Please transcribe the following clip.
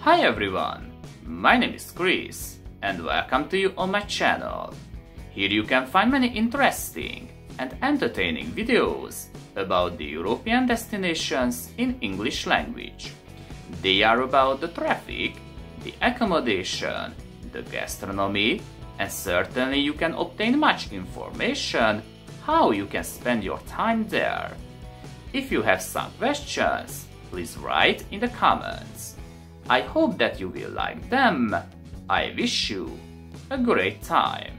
Hi everyone, my name is Chris and welcome to you on my channel. Here you can find many interesting and entertaining videos about the European destinations in English language. They are about the traffic, the accommodation, the gastronomy, and certainly you can obtain much information how you can spend your time there. If you have some questions, please write in the comments. I hope that you will like them. I wish you a great time.